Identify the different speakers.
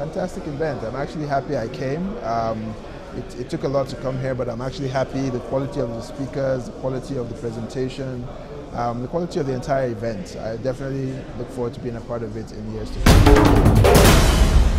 Speaker 1: fantastic event. I'm actually happy I came. It took a lot to come here, but I'm actually happy. The quality of the speakers, the quality of the presentation, the quality of the entire event. I definitely look forward to being a part of it in years to come.